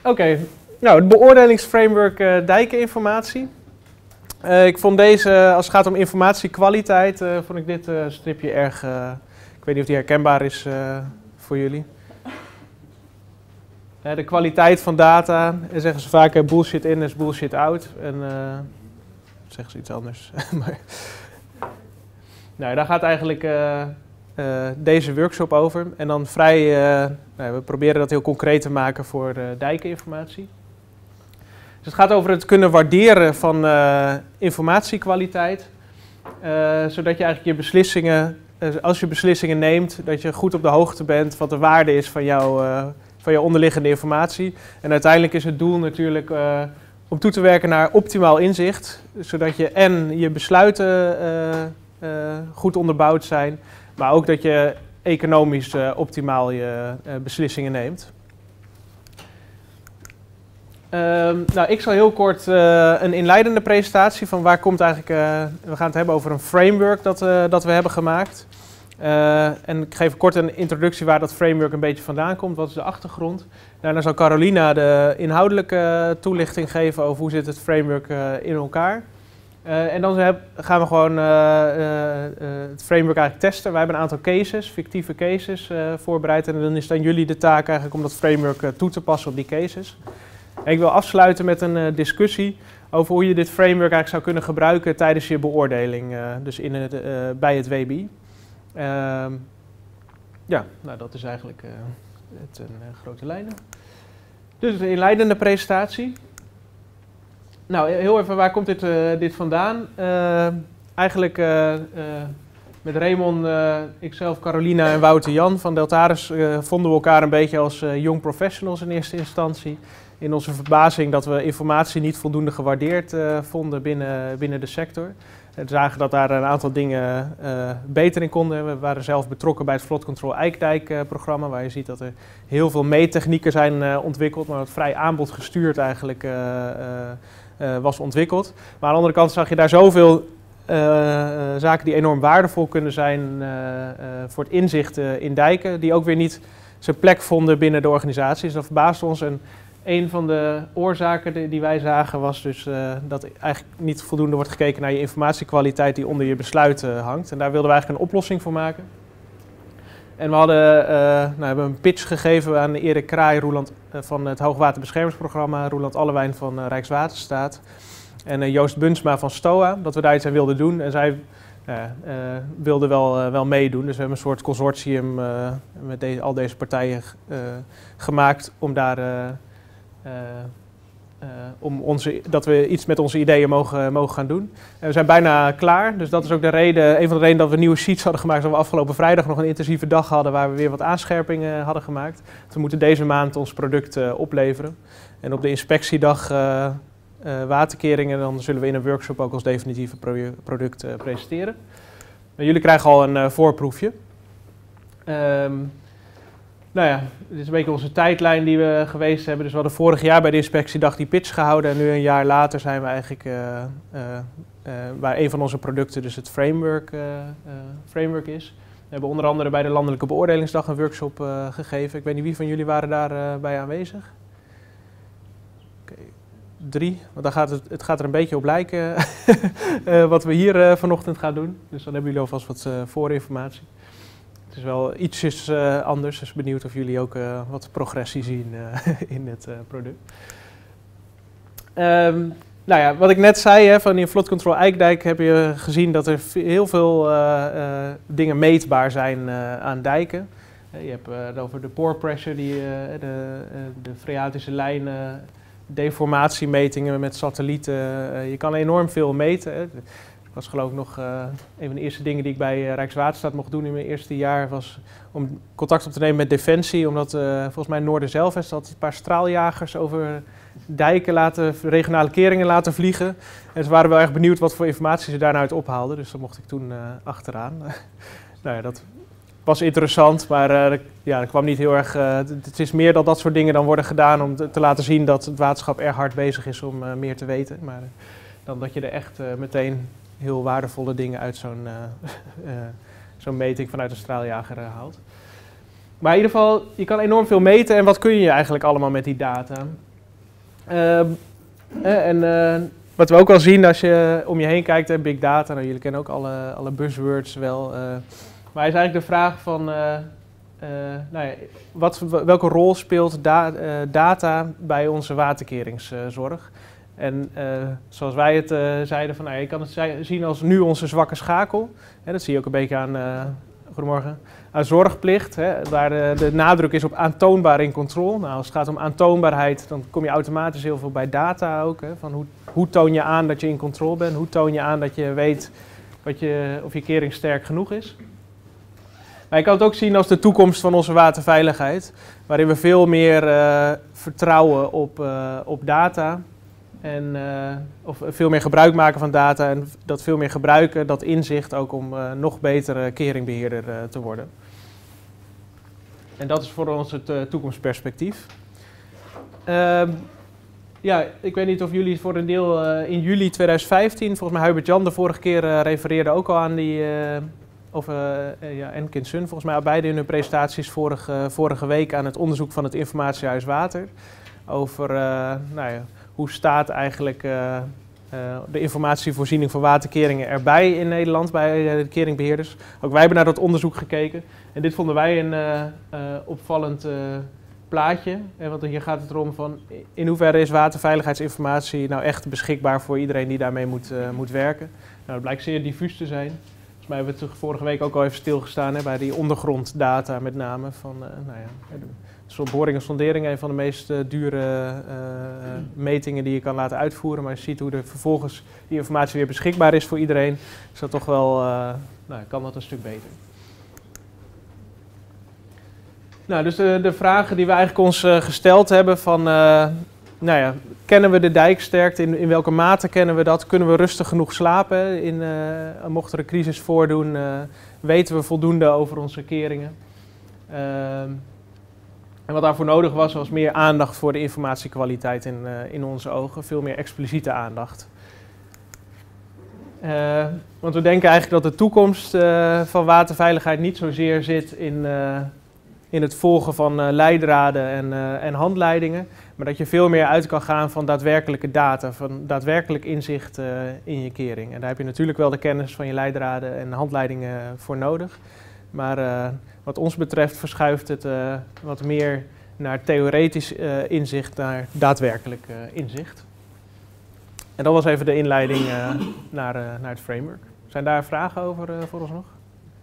Oké, nou het beoordelingsframework dijkeninformatie. Ik vond deze, als het gaat om informatiekwaliteit, vond ik dit stripje erg, ik weet niet of die herkenbaar is voor jullie. De kwaliteit van data, zeggen ze vaak bullshit in is bullshit out. En zeggen ze iets anders. Maar, nou, daar gaat eigenlijk deze workshop over. En dan we proberen dat heel concreet te maken voor dijkeninformatie. Dus het gaat over het kunnen waarderen van informatiekwaliteit. Zodat je eigenlijk je beslissingen, als je beslissingen neemt, dat je goed op de hoogte bent wat de waarde is van jouw onderliggende informatie. En uiteindelijk is het doel natuurlijk om toe te werken naar optimaal inzicht. Zodat je en je besluiten goed onderbouwd zijn, maar ook dat je economisch optimaal je beslissingen neemt. Nou, ik zal heel kort een inleidende presentatie van waar komt eigenlijk... we gaan het hebben over een framework dat we hebben gemaakt. En ik geef kort een introductie waar dat framework een beetje vandaan komt. Wat is de achtergrond? Daarna zal Carolina de inhoudelijke toelichting geven over hoe zit het framework in elkaar. En dan gaan we gewoon het framework eigenlijk testen. Wij hebben een aantal cases, fictieve cases voorbereid. En dan is het aan jullie de taak eigenlijk om dat framework toe te passen op die cases. En ik wil afsluiten met een discussie over hoe je dit framework eigenlijk zou kunnen gebruiken tijdens je beoordeling, dus bij het WBI. Ja, nou dat is eigenlijk het in grote lijnen. Dus de inleidende presentatie. Nou, heel even, waar komt dit vandaan? Eigenlijk met Raymond, ikzelf, Carolina en Wouter Jan van Deltares vonden we elkaar een beetje als young professionals in eerste instantie. In onze verbazing dat we informatie niet voldoende gewaardeerd vonden binnen de sector. We zagen dat daar een aantal dingen beter in konden. We waren zelf betrokken bij het Flood Control Eikdijk-programma, waar je ziet dat er heel veel meettechnieken zijn ontwikkeld, maar wat vrij aanbodgestuurd eigenlijk was ontwikkeld. Maar aan de andere kant zag je daar zoveel zaken die enorm waardevol kunnen zijn voor het inzicht in dijken, die ook weer niet zijn plek vonden binnen de organisatie. Dus dat verbaasde ons. En een van de oorzaken die wij zagen was dus dat eigenlijk niet voldoende wordt gekeken naar je informatiekwaliteit die onder je besluiten hangt. En daar wilden we eigenlijk een oplossing voor maken. En we hebben een pitch gegeven aan Erik Kraai van het Hoogwaterbeschermingsprogramma, Roeland Allewijn van Rijkswaterstaat en Joost Bunsma van STOA, dat we daar iets aan wilden doen. En zij wilden wel meedoen. Dus we hebben een soort consortium met al deze partijen gemaakt om daar... dat we iets met onze ideeën mogen gaan doen. En we zijn bijna klaar, dus dat is ook een van de redenen dat we nieuwe sheets hadden gemaakt. Dat we afgelopen vrijdag nog een intensieve dag hadden waar we weer wat aanscherpingen hadden gemaakt. We moeten deze maand ons product opleveren. En op de inspectiedag waterkeringen, dan zullen we in een workshop ook ons definitieve product presenteren. Maar jullie krijgen al een voorproefje. Nou ja, dit is een beetje onze tijdlijn die we geweest hebben. Dus we hadden vorig jaar bij de inspectiedag die pitch gehouden. En nu een jaar later zijn we eigenlijk waar een van onze producten dus het framework is. We hebben onder andere bij de Landelijke Beoordelingsdag een workshop gegeven. Ik weet niet wie van jullie waren daarbij aanwezig. Oké, 3, want het gaat er een beetje op lijken wat we hier vanochtend gaan doen. Dus dan hebben jullie alvast wat voorinformatie. Het is wel ietsjes anders, dus benieuwd of jullie ook wat progressie zien in het product. Nou ja, wat ik net zei, van in Flood Control Eikdijk heb je gezien dat er heel veel dingen meetbaar zijn aan dijken. Je hebt het over de pore pressure, de freatische lijnen, deformatiemetingen met satellieten. Je kan enorm veel meten. Ik was geloof ik nog een van de eerste dingen die ik bij Rijkswaterstaat mocht doen in mijn eerste jaar was om contact op te nemen met Defensie. Omdat volgens mij Noorder-Zelvest had een paar straaljagers over dijken regionale keringen laten vliegen. En ze waren wel erg benieuwd wat voor informatie ze daaruit ophaalden. Dus daar mocht ik toen achteraan. Nou ja, dat was interessant, maar er kwam niet heel erg... het is meer dat soort dingen dan worden gedaan om te laten zien dat het waterschap erg hard bezig is om meer te weten. Maar dan dat je er echt meteen heel waardevolle dingen uit zo'n meting vanuit een straaljager haalt. Maar in ieder geval, je kan enorm veel meten. En wat kun je eigenlijk allemaal met die data? Wat we ook al zien als je om je heen kijkt, big data, nou, jullie kennen ook alle buzzwords wel. Maar is eigenlijk de vraag van, nou ja, welke rol speelt data bij onze waterkeringszorg? En zoals wij het zeiden, van, nou, je kan het zien als nu onze zwakke schakel. Dat zie je ook een beetje aan, goedemorgen, aan zorgplicht, waar de nadruk is op aantoonbaar in controle. Nou, als het gaat om aantoonbaarheid, dan kom je automatisch heel veel bij data ook. Van hoe toon je aan dat je in controle bent? Hoe toon je aan dat je weet of je kering sterk genoeg is? Maar je kan het ook zien als de toekomst van onze waterveiligheid, waarin we veel meer vertrouwen op data. Of veel meer gebruik maken van data en dat veel meer gebruiken, dat inzicht ook om nog betere keringbeheerder te worden. En dat is voor ons het toekomstperspectief. Ja, ik weet niet of jullie voor een deel in juli 2015, volgens mij Hubert-Jan de vorige keer refereerde ook al aan die, en Kind Sun, volgens mij beide in hun presentaties vorige week aan het onderzoek van het Informatiehuis Water. Over, nou ja, hoe staat eigenlijk de informatievoorziening voor waterkeringen erbij in Nederland bij de keringbeheerders. Ook wij hebben naar dat onderzoek gekeken. En dit vonden wij een opvallend plaatje. Want hier gaat het erom van in hoeverre is waterveiligheidsinformatie nou echt beschikbaar voor iedereen die daarmee moet werken. Nou, dat blijkt zeer diffuus te zijn. Volgens mij hebben we het vorige week ook al even stilgestaan bij die ondergronddata met name. Van, nou ja, boring en sondering, een van de meest dure metingen die je kan laten uitvoeren. Maar je ziet hoe er vervolgens die informatie weer beschikbaar is voor iedereen. Is dat toch wel, nou, kan dat een stuk beter. Nou, dus de vragen die we eigenlijk ons gesteld hebben van, nou ja, kennen we de dijksterkte? In welke mate kennen we dat? Kunnen we rustig genoeg slapen? Mocht er een crisis voordoen, weten we voldoende over onze keringen? En wat daarvoor nodig was meer aandacht voor de informatiekwaliteit in onze ogen. Veel meer expliciete aandacht. Want we denken eigenlijk dat de toekomst van waterveiligheid niet zozeer zit in het volgen van leidraden en handleidingen. Maar dat je veel meer uit kan gaan van daadwerkelijke data, van daadwerkelijk inzicht in je kering. En daar heb je natuurlijk wel de kennis van je leidraden en handleidingen voor nodig. Maar wat ons betreft verschuift het wat meer naar theoretisch inzicht, naar daadwerkelijk inzicht. En dat was even de inleiding naar het framework. Zijn daar vragen over voor ons nog?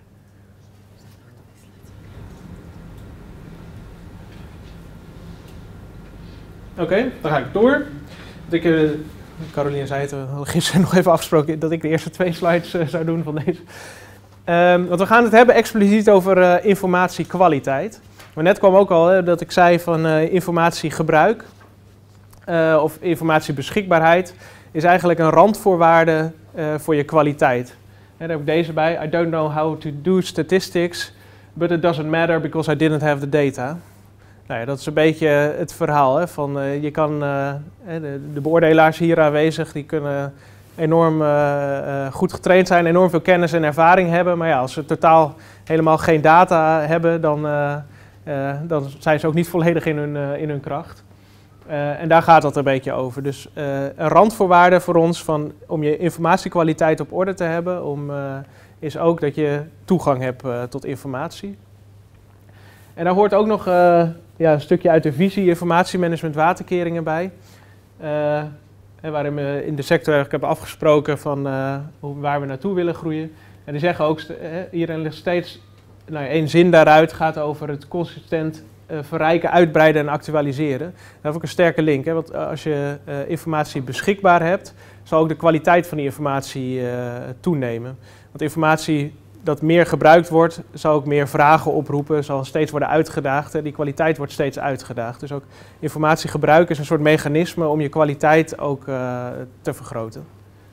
Oké, dan ga ik door. Caroline zei het gisteren nog even afgesproken dat ik de eerste 2 slides zou doen van deze. Want we gaan het hebben expliciet over informatiekwaliteit. Maar net kwam ook al dat ik zei van informatiegebruik of informatiebeschikbaarheid is eigenlijk een randvoorwaarde voor je kwaliteit. En daar heb ik deze bij. I don't know how to do statistics, but it doesn't matter because I didn't have the data. Nou ja, dat is een beetje het verhaal. Van, je kan, de beoordelaars hier aanwezig, die kunnen enorm goed getraind zijn, enorm veel kennis en ervaring hebben. Maar ja, als ze totaal helemaal geen data hebben, dan zijn ze ook niet volledig in hun kracht. En daar gaat het een beetje over. Dus een randvoorwaarde voor ons om je informatiekwaliteit op orde te hebben, is ook dat je toegang hebt tot informatie. En daar hoort ook nog een stukje uit de visie informatiemanagement waterkeringen bij. Waarin we in de sector hebben afgesproken van waar we naartoe willen groeien. En die zeggen ook, hierin ligt steeds, één zin daaruit gaat over het consistent verrijken, uitbreiden en actualiseren. Dat heeft ook een sterke link, want als je informatie beschikbaar hebt, zal ook de kwaliteit van die informatie toenemen. Want informatie dat meer gebruikt wordt, zal ook meer vragen oproepen, zal steeds worden uitgedaagd. Die kwaliteit wordt steeds uitgedaagd. Dus ook informatiegebruik is een soort mechanisme om je kwaliteit ook te vergroten.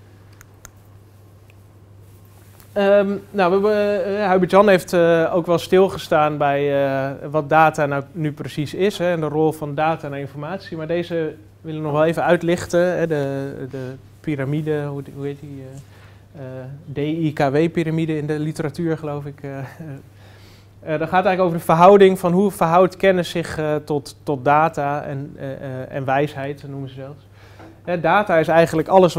Hubert-Jan heeft ook wel stilgestaan bij wat data nou nu precies is en de rol van data naar informatie. Maar deze willen we nog wel even uitlichten. De piramide, hoe heet die? DIKW-pyramide in de literatuur, geloof ik. Dat gaat eigenlijk over de verhouding van hoe verhoudt kennis zich tot data en wijsheid, noemen ze zelfs. Data is eigenlijk alles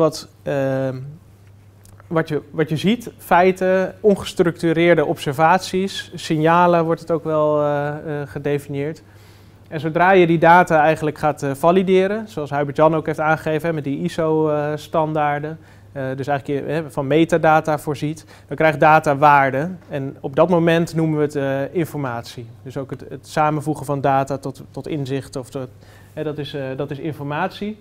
wat je ziet, feiten, ongestructureerde observaties, signalen wordt het ook wel gedefinieerd. En zodra je die data eigenlijk gaat valideren, zoals Hubert-Jan ook heeft aangegeven met die ISO-standaarden, dus eigenlijk van metadata voorziet, dan krijgt data waarde. En op dat moment noemen we het informatie. Dus ook het samenvoegen van data tot inzicht, dat is informatie.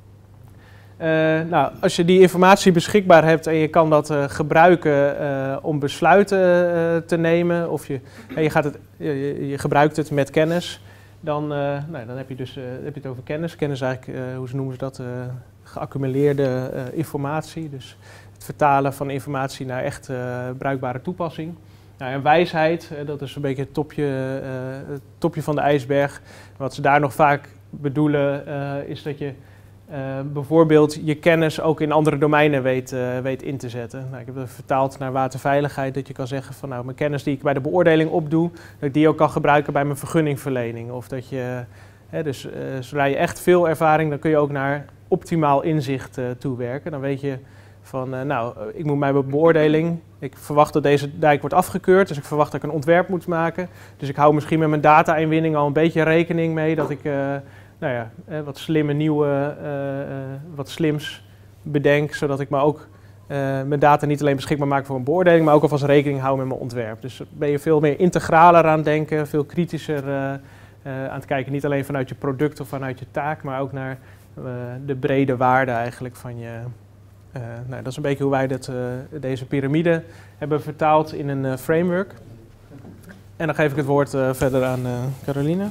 Nou, als je die informatie beschikbaar hebt en je kan dat gebruiken om besluiten te nemen, of je gebruikt het met kennis, dan heb je het over kennis. Kennis is eigenlijk, hoe noemen ze dat, geaccumuleerde informatie. Dus het vertalen van informatie naar echt bruikbare toepassing. Nou, en wijsheid, dat is een beetje het topje van de ijsberg. Wat ze daar nog vaak bedoelen is dat je bijvoorbeeld je kennis ook in andere domeinen weet in te zetten. Nou, ik heb het vertaald naar waterveiligheid, dat je kan zeggen van nou, mijn kennis die ik bij de beoordeling opdoe, dat ik die ook kan gebruiken bij mijn vergunningverlening. Of dat je, zodra je echt veel ervaring, dan kun je ook naar optimaal inzicht toewerken. Dan weet je van, ik moet bij mijn beoordeling, ik verwacht dat deze dijk wordt afgekeurd, dus ik verwacht dat ik een ontwerp moet maken. Dus ik hou misschien met mijn data-inwinning al een beetje rekening mee dat ik wat slimme nieuwe, wat slims bedenk, zodat ik me ook mijn data niet alleen beschikbaar maak voor een beoordeling, maar ook alvast rekening hou met mijn ontwerp. Dus ben je veel meer integraler aan het denken, veel kritischer aan het kijken, niet alleen vanuit je product of vanuit je taak, maar ook naar de brede waarde eigenlijk van je. Dat is een beetje hoe wij deze piramide hebben vertaald in een framework. En dan geef ik het woord verder aan Caroline.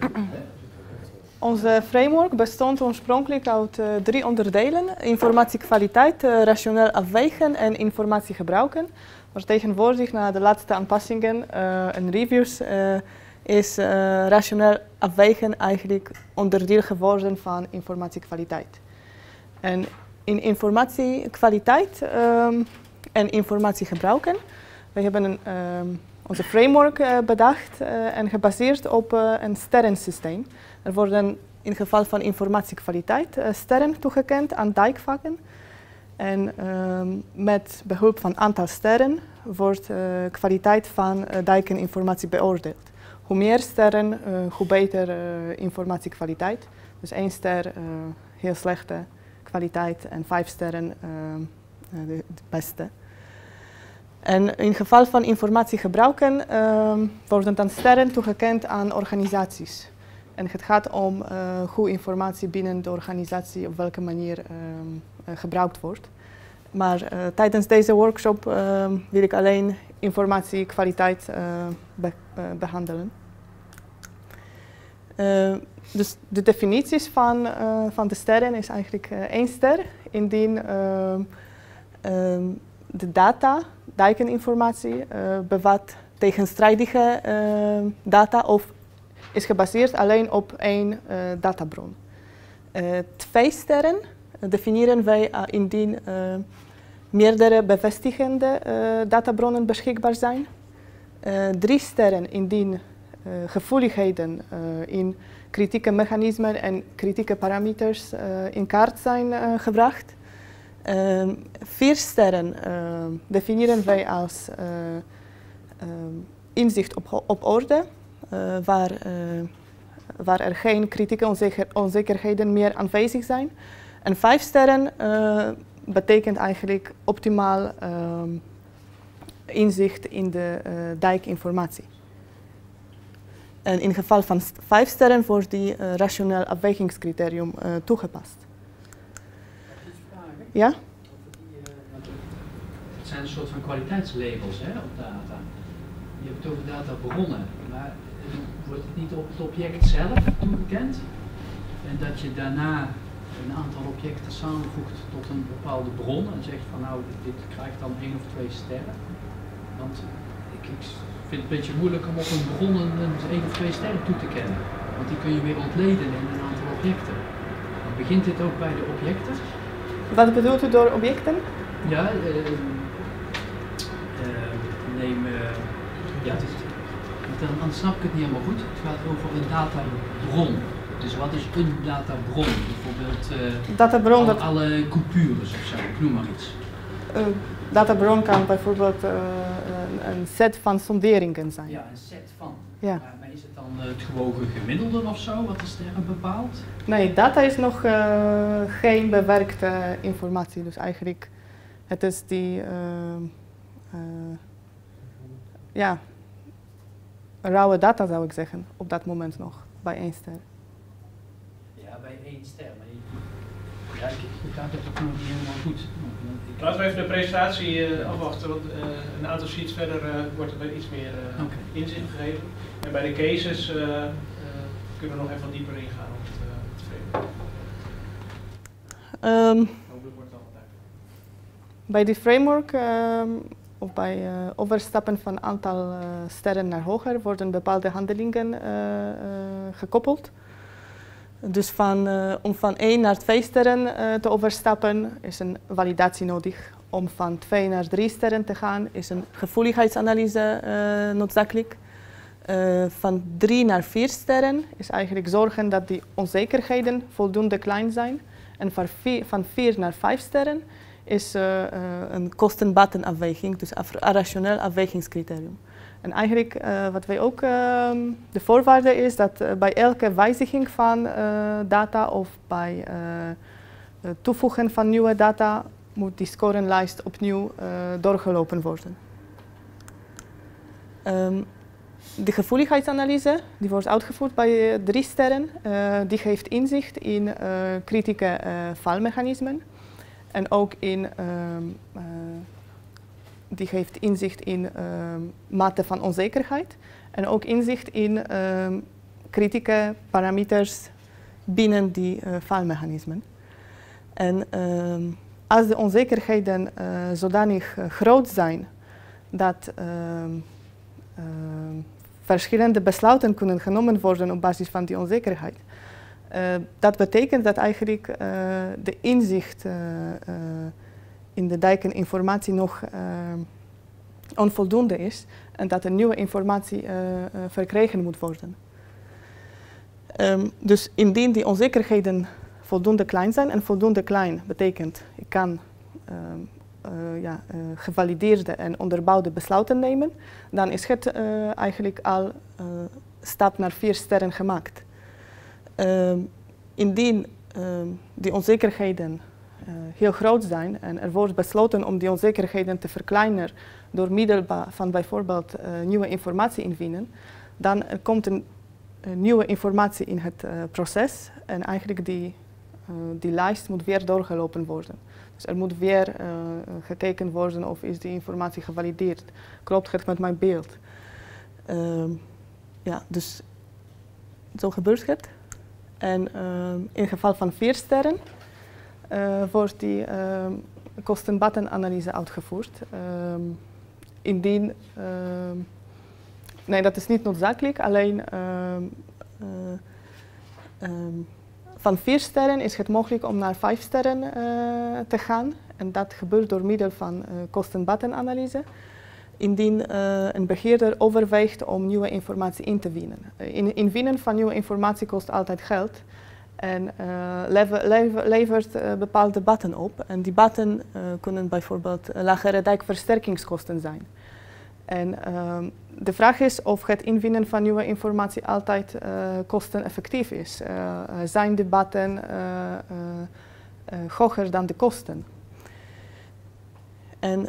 Onze framework bestond oorspronkelijk uit 3 onderdelen: informatiekwaliteit, rationeel afwegen en informatie gebruiken. Maar tegenwoordig, na de laatste aanpassingen en reviews, is rationeel afwegen eigenlijk onderdeel geworden van informatiekwaliteit. En in informatiekwaliteit en informatie gebruiken, we hebben onze framework bedacht en gebaseerd op een sterrensysteem. Er worden in geval van informatiekwaliteit sterren toegekend aan dijkvakken. En met behulp van aantal sterren wordt kwaliteit van dijkeninformatie beoordeeld. Hoe meer sterren, hoe beter informatiekwaliteit. Dus 1 ster, heel slechte kwaliteit, en 5 sterren, de beste. En in geval van informatie gebruiken worden dan sterren toegekend aan organisaties. En het gaat om hoe informatie binnen de organisatie op welke manier gebruikt wordt. Maar tijdens deze workshop wil ik alleen informatiekwaliteit behandelen. Dus de definities van de sterren is eigenlijk 1 ster, indien de data, dijkeninformatie, bevat tegenstrijdige data of is gebaseerd alleen op 1 databron. 2 sterren definiëren wij indien meerdere bevestigende databronnen beschikbaar zijn. 3 sterren indien gevoeligheden in kritieke mechanismen en kritieke parameters in kaart zijn gebracht. 4 sterren definiëren wij als inzicht op orde, waar er geen kritieke onzekerheden meer aanwezig zijn. En 5 sterren betekent eigenlijk optimaal inzicht in de dijkinformatie. En in geval van 5 sterren wordt die rationeel afwegingscriterium toegepast. Ja? Het zijn een soort van kwaliteitslabels op data. Je hebt het over databronnen, maar wordt het niet op het object zelf toegekend? En dat je daarna een aantal objecten samenvoegt tot een bepaalde bron en zegt van nou, dit krijgt dan 1 of 2 sterren. Want ik vind het een beetje moeilijk om op een bron een 1 of 2 sterren toe te kennen. Want die kun je weer ontleden in een aantal objecten. Dan begint dit ook bij de objecten? Wat bedoelt u door objecten? Ja, neem dan snap ik het niet helemaal goed. Het gaat over een databron. Dus wat is een databron? Bijvoorbeeld Databron, alle coupures of zo, ik noem maar iets. Databron kan bijvoorbeeld een set van sonderingen zijn. Ja, een set van. Ja. Maar is het dan het gewogen gemiddelde of zo? Wat is er bepaald? Nee, data is nog geen bewerkte informatie. Dus eigenlijk, het is die ja, rauwe data zou ik zeggen, op dat moment nog, bij 1 ster. Ja, bij 1 ster. Maar ja, ik begrijp het toch nog niet helemaal goed. Laten we even de presentatie afwachten, want een aantal sheets verder wordt er weer iets meer inzicht gegeven. En bij de cases kunnen we nog even wat dieper ingaan op het framework. Hopelijk wordt het allemaal duidelijk. Bij die framework, of bij overstappen van aantal sterren naar hoger, worden bepaalde handelingen gekoppeld. Dus om van 1 naar 2 sterren te overstappen is een validatie nodig. Om van 2 naar 3 sterren te gaan is een gevoeligheidsanalyse noodzakelijk. Van 3 naar 4 sterren is eigenlijk zorgen dat die onzekerheden voldoende klein zijn. En van 4 naar 5 sterren is een kosten-batenafweging, dus een rationeel afwegingscriterium. En eigenlijk wat wij ook de voorwaarde is dat bij elke wijziging van data of bij toevoegen van nieuwe data moet die scorenlijst opnieuw doorgelopen worden. De gevoeligheidsanalyse die wordt uitgevoerd bij 3 sterren. Die geeft inzicht in kritieke faalmechanismen en ook in die geeft inzicht in mate van onzekerheid en ook inzicht in kritieke parameters binnen die faalmechanismen. En als de onzekerheden zodanig groot zijn dat verschillende besluiten kunnen genomen worden op basis van die onzekerheid, dat betekent dat eigenlijk de inzicht in de dijkeninformatie nog onvoldoende is en dat er nieuwe informatie verkregen moet worden. Dus indien die onzekerheden voldoende klein zijn, en voldoende klein betekent ik kan gevalideerde en onderbouwde besluiten nemen, dan is het eigenlijk al stap naar 4 sterren gemaakt. Indien die onzekerheden heel groot zijn en er wordt besloten om die onzekerheden te verkleinen door middel van bijvoorbeeld nieuwe informatie inwinnen, dan komt een nieuwe informatie in het proces en eigenlijk die lijst moet weer doorgelopen worden. Dus er moet weer gekeken worden of is die informatie gevalideerd. Klopt het met mijn beeld? Ja, dus zo gebeurt het. En in geval van 4 sterren wordt die kosten-batenanalyse uitgevoerd. Indien, nee, dat is niet noodzakelijk, alleen van 4 sterren is het mogelijk om naar 5 sterren te gaan. En dat gebeurt door middel van kosten-batenanalyse. Indien een beheerder overweegt om nieuwe informatie in te winnen. Inwinnen van nieuwe informatie kost altijd geld. En levert bepaalde baten op. En die baten kunnen bijvoorbeeld lagere dijkversterkingskosten zijn. En de vraag is of het inwinnen van nieuwe informatie altijd kosteneffectief is. Zijn de baten hoger dan de kosten? En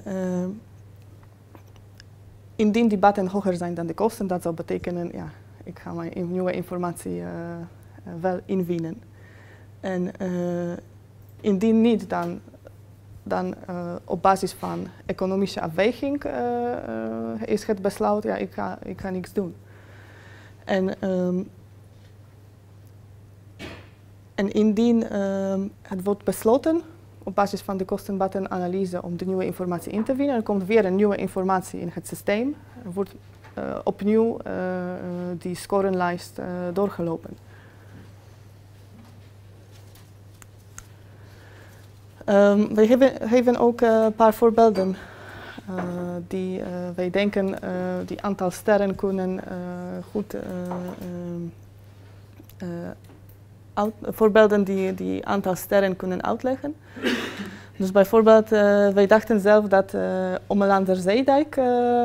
indien die baten hoger zijn dan de kosten, dat zou betekenen, ja, ik ga mijn nieuwe informatie wel inwinnen. En indien niet, dan op basis van economische afweging is het besluit, ja, ik ga niks doen. En indien het wordt besloten op basis van de kosten-batenanalyse om de nieuwe informatie in te winnen, er komt weer een nieuwe informatie in het systeem. Er wordt opnieuw die scorenlijst doorgelopen. We geven ook een paar voorbeelden wij denken die aantal sterren kunnen goed voorbeelden die aantal sterren kunnen uitleggen. Dus bijvoorbeeld, wij dachten zelf dat Omelander-Zeedijk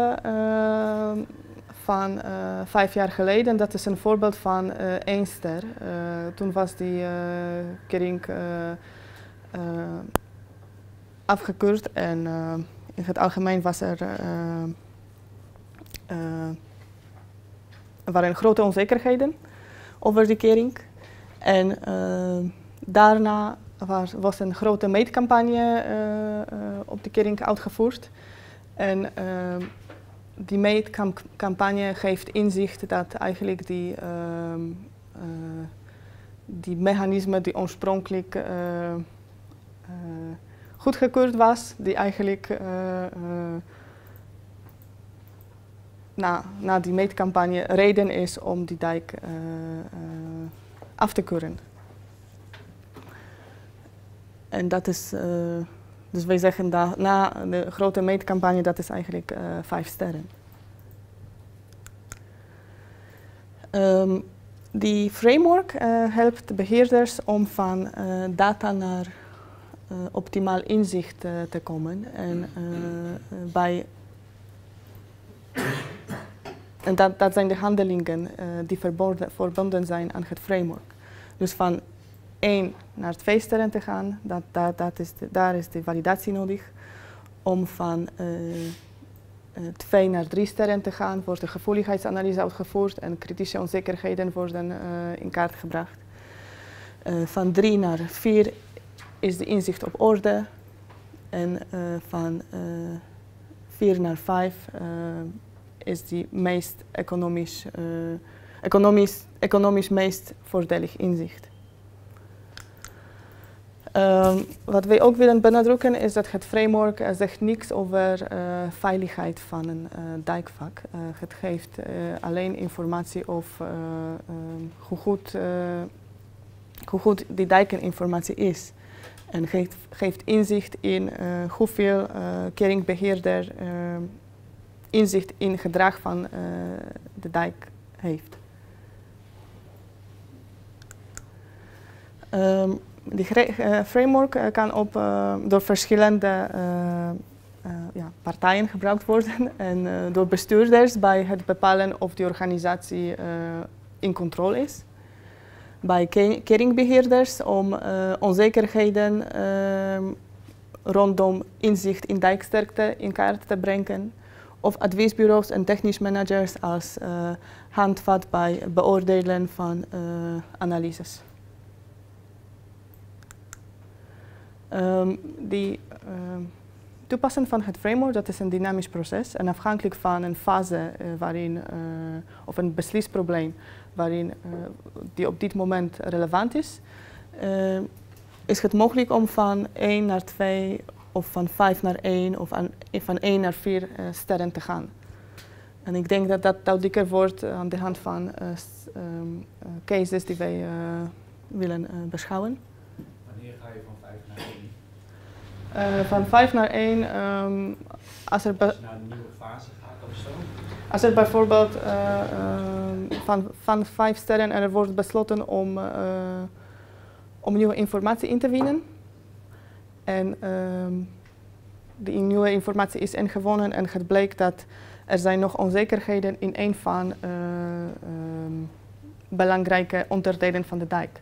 van 5 jaar geleden, dat is een voorbeeld van 1 ster. Toen was die kering afgekeurd en in het algemeen waren grote onzekerheden over die kering. En daarna was een grote meetcampagne op de kering uitgevoerd. En die meetcampagne geeft inzicht dat eigenlijk die mechanisme die oorspronkelijk goedgekeurd was, die eigenlijk na die meetcampagne reden is om die dijk af te keuren. En dat is, dus wij zeggen dat na de grote meetcampagne, dat is eigenlijk 5 sterren. Die framework helpt beheerders om van data naar optimaal inzicht te komen. En dat zijn de handelingen die verbonden zijn aan het framework. Dus van 1 naar 2 sterren te gaan, daar is de validatie nodig. Om van 2 naar 3 sterren te gaan, wordt de gevoeligheidsanalyse uitgevoerd en kritische onzekerheden worden in kaart gebracht. Van 3 naar 4 is de inzicht op orde. En van 4 naar 5 is die meest economisch meest voordelig inzicht. Wat wij ook willen benadrukken is dat het framework zegt niks over veiligheid van een dijkvak. Het geeft alleen informatie over hoe goed die dijkeninformatie is. En geeft inzicht in hoeveel keringbeheerder inzicht in gedrag van de dijk heeft. Die framework kan door verschillende partijen gebruikt worden en door bestuurders bij het bepalen of die organisatie in controle is. Bij keringbeheerders om onzekerheden rondom inzicht in dijksterkte in kaart te brengen. Of adviesbureaus en technisch managers als handvat bij beoordelen van analyses. Toepassen van het framework, dat is een dynamisch proces en afhankelijk van een fase of een beslisprobleem waarin die op dit moment relevant is, is het mogelijk om van 1 naar 2 of van 5 naar 1 of van 1 naar 4 sterren te gaan. En ik denk dat dat duidelijker wordt aan de hand van cases die wij willen beschouwen. Wanneer ga je van 5 naar 1? Van 5 naar 1, als er naar een nieuwe fase gaat of zo? Als er bijvoorbeeld van 5 sterren er wordt besloten om nieuwe informatie in te winnen. En die nieuwe informatie is ingewonnen en het blijkt dat er zijn nog onzekerheden in een van belangrijke onderdelen van de dijk.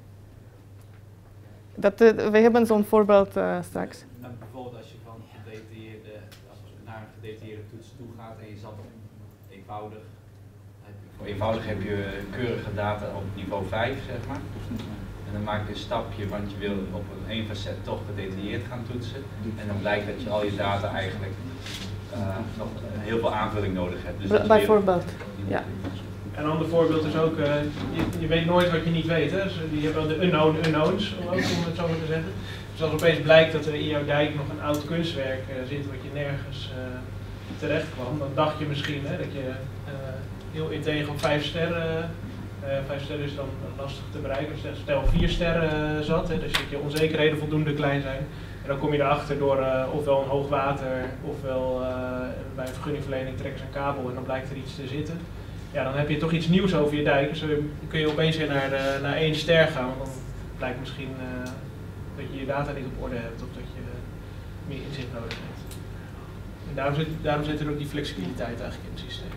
We hebben zo'n voorbeeld straks. Bijvoorbeeld als je van naar een gedetailleerde toets toe gaat en je zat op eenvoudig. Voor eenvoudig heb je keurige data op niveau 5, zeg maar. En dan maak je een stapje, want je wil op een facet toch gedetailleerd gaan toetsen. En dan blijkt dat je al je data eigenlijk nog heel veel aanvulling nodig hebt. Dus bijvoorbeeld, ja. Een ander voorbeeld is ook, je weet nooit wat je niet weet. Hè? Dus die hebben wel de unknown unknowns, om het zo maar te zeggen. Dus als opeens blijkt dat er in jouw dijk nog een oud kunstwerk zit wat je nergens terecht kwam, dan dacht je misschien dat je heel integer op 5 sterren, 5 sterren is dan lastig te bereiken, stel 4 sterren zat, dus dat je onzekerheden voldoende klein zijn. En dan kom je erachter door ofwel een hoogwater, ofwel bij een vergunningverlening trekken ze een kabel en dan blijkt er iets te zitten. Ja, dan heb je toch iets nieuws over je dijk. Dus dan kun je opeens weer naar 1 ster gaan. Want dan blijkt misschien dat je je data niet op orde hebt of dat je meer inzicht nodig hebt. En daarom zit er ook die flexibiliteit eigenlijk in het systeem.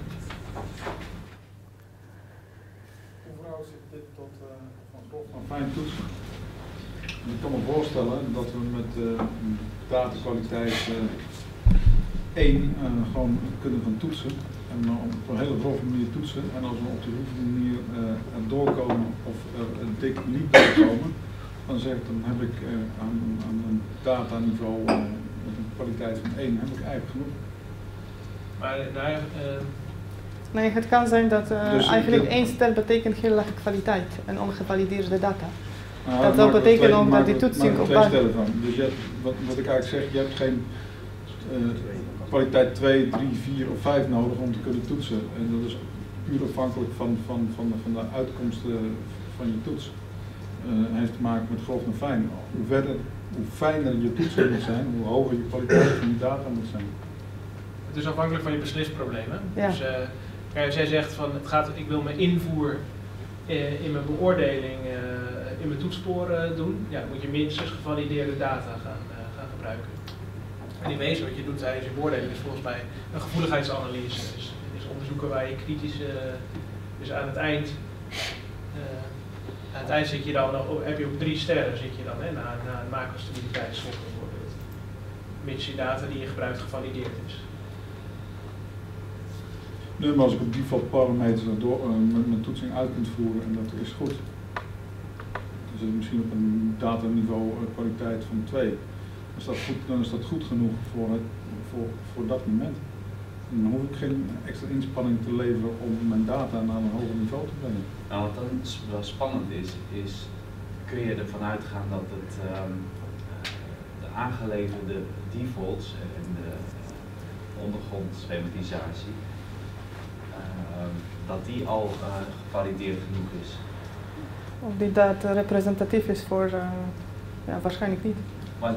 Hoe verhoudt zich dit tot van fijn toetsen? Ik kan me voorstellen dat we met datakwaliteit 1 gewoon kunnen gaan toetsen. En op een hele grove manier toetsen. En als we op de goede manier er doorkomen of een dik niet doorkomen, dan zeg ik, dan heb ik aan een dataniveau met een kwaliteit van 1 heb ik eigenlijk genoeg. Maar Nee, het kan zijn dat Dus eigenlijk de- 1 ster betekent heel lage kwaliteit en ongevalideerde data. Nou, Dat daar wil betekenen omdat die toetsing op twee basis... stellen van. Dus je hebt, wat ik eigenlijk zeg, je hebt geen kwaliteit 2, 3, 4 of 5 nodig om te kunnen toetsen. En dat is puur afhankelijk van de uitkomsten van je toets. Het heeft te maken met grof en fijn. Hoe fijner je toetsen moet zijn, hoe hoger je kwaliteit van je data moet zijn. het is afhankelijk van je beslisprobleem. Hè? Ja. Dus kijk, zij zegt van ik wil mijn invoer in mijn beoordeling in mijn toetsporen doen. Ja, dan moet je minstens gevalideerde data gaan gebruiken. En in wezen wat je doet tijdens je beoordeling is volgens mij een gevoeligheidsanalyse. Dus onderzoeken waar je kritisch, dus aan het eind zit je dan, heb je op 3 sterren zit je dan, hè, na een macrostabiliteitsslot bijvoorbeeld. Mits je data die je gebruikt gevalideerd is. Nu, maar als ik op default parameters met mijn toetsing uit kunt voeren en dat is goed. Dus misschien op een dataniveau kwaliteit van 2. Dan is dat goed genoeg voor dat moment. En dan hoef ik geen extra inspanning te leveren om mijn data naar een hoger niveau te brengen. Nou, wat dan wel spannend is kun je ervan uitgaan dat de aangeleverde defaults en de ondergrondschematisatie, dat die al gevalideerd genoeg is. Of die data representatief is voor... ja, waarschijnlijk niet. Maar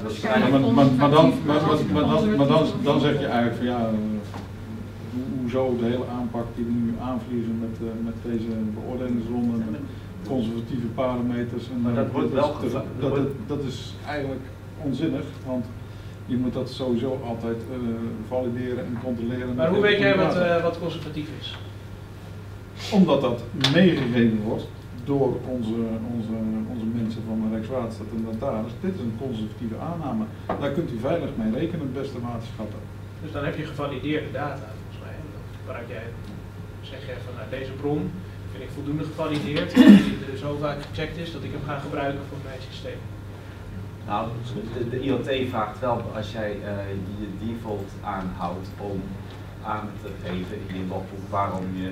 dan zeg je eigenlijk van ja, hoezo de hele aanpak die we nu aanvliegen met deze beoordelingsronde, met conservatieve parameters. En Maar dat wordt wel dat is eigenlijk onzinnig, want je moet dat sowieso altijd valideren en controleren. Maar hoe weet jij wat conservatief is? Omdat dat meegegeven wordt door onze mensen van Rijkswaterstaat en Notaris. Dit is een conservatieve aanname. Daar kunt u veilig mee rekenen, beste waterschappen. Dus dan heb je gevalideerde data volgens mij. Waaruit jij zeg je van deze bron vind ik voldoende gevalideerd, die zo vaak gecheckt is dat ik hem ga gebruiken voor mijn systeem. Nou, de IoT vraagt wel als jij je default aanhoudt om aan te geven in je logboek waarom je,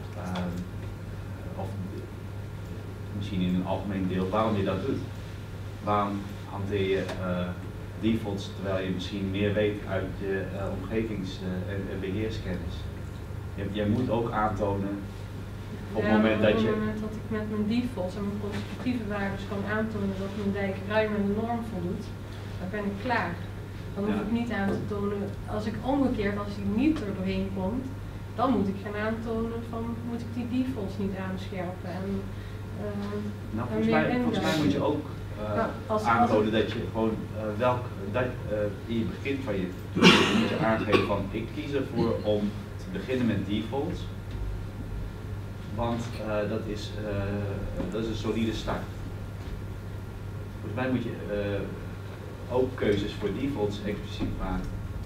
of misschien in een algemeen deel, waarom je dat doet. Waarom hanteer je defaults terwijl je misschien meer weet uit je omgevings- en beheerskennis. Jij moet ook aantonen op het moment dat je... Op het moment dat ik met mijn defaults en mijn conservatieve waarden kan aantonen dat mijn dijk ruim aan de norm voldoet, dan ben ik klaar. Dan hoef ik niet aan te tonen, als ik omgekeerd, als die niet er doorheen komt, dan moet ik gaan aantonen van, moet ik die defaults niet aanscherpen. En, nou, volgens mij moet je ook aantonen dat je gewoon in het begin van je toetsing moet je aangeven van, ik kies ervoor om te beginnen met defaults. Want dat is een solide start. Volgens mij moet je ook keuzes voor defaults expliciet maken.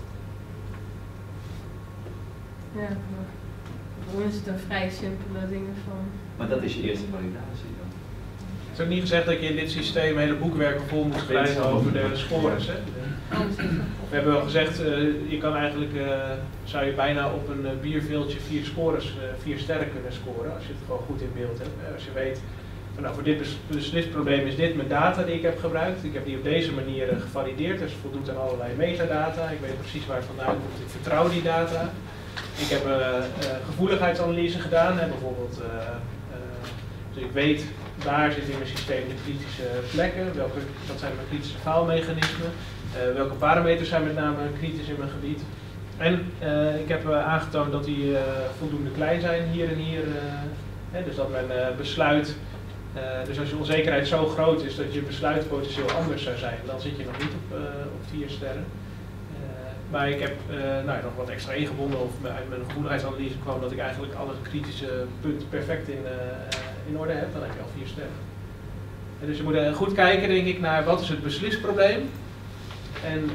ja, dan is het een vrij simpele dingen van... Maar dat is je eerste validatie dan. Het is ook niet gezegd dat je in dit systeem hele boekwerken vol moet schrijven over de scores. Hè? We hebben wel gezegd, je kan eigenlijk, zou je bijna op een bierveeltje 4 sterren kunnen scoren, als je het gewoon goed in beeld hebt. Als je weet, van, nou, voor dit beslisprobleem is dit mijn data die ik heb gebruikt. Ik heb die op deze manier gevalideerd, dus voldoet aan allerlei metadata. Ik weet precies waar het vandaan komt, ik vertrouw die data. Ik heb gevoeligheidsanalyse gedaan, bijvoorbeeld Dus ik weet waar zit in mijn systeem de kritische plekken, wat zijn mijn kritische faalmechanismen, welke parameters zijn met name kritisch in mijn gebied. En ik heb aangetoond dat die voldoende klein zijn hier en hier. Dus dat mijn besluit, dus als je onzekerheid zo groot is dat je besluit potentieel anders zou zijn, dan zit je nog niet op 4 sterren. Maar ik heb nog wat extra ingebonden, of uit mijn gevoeligheidsanalyse kwam dat ik eigenlijk alle kritische punten perfect in orde heb, dan heb je al 4 sterren. En dus je moet goed kijken, denk ik, naar wat is het beslisprobleem. En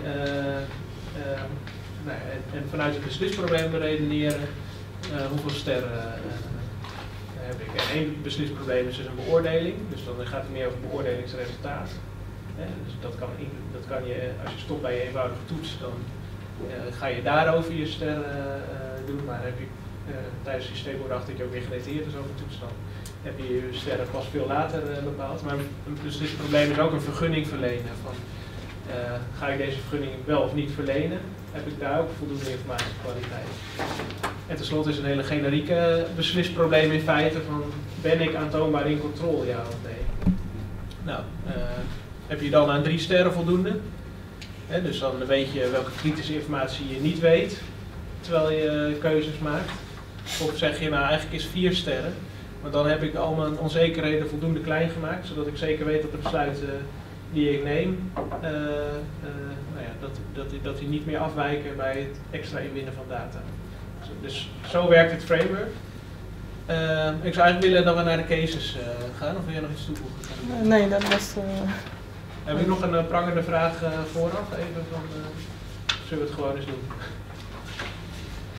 vanuit het beslisprobleem beredeneren hoeveel sterren heb ik. En één beslisprobleem is dus een beoordeling, dus dan gaat het meer over beoordelingsresultaat. Dus dat kan je, als je stopt bij je eenvoudige toets, dan ga je daarover je sterren doen, maar heb je tijdens het systeembeoordracht dat je ook weer gedetailleerd is over toets, dan heb je je sterren pas veel later bepaald. Maar dus dit probleem is ook een vergunning verlenen. Van, ga ik deze vergunning wel of niet verlenen? Heb ik daar ook voldoende informatiekwaliteit? En tenslotte is een hele generieke beslisprobleem in feite van, ben ik aantoonbaar in controle, ja of nee? Nou, heb je dan aan 3 sterren voldoende? Dus dan weet je welke kritische informatie je niet weet, terwijl je keuzes maakt. Of zeg je, nou eigenlijk is 4 sterren, maar dan heb ik al mijn onzekerheden voldoende klein gemaakt, zodat ik zeker weet dat de besluiten die ik neem, dat die niet meer afwijken bij het extra inwinnen van data. Dus zo werkt het framework. Ik zou eigenlijk willen dat we naar de cases gaan, of wil jij nog iets toevoegen? Nee, dat was... Heb ik nog een prangende vraag vooraf? Even van, zullen we het gewoon eens doen?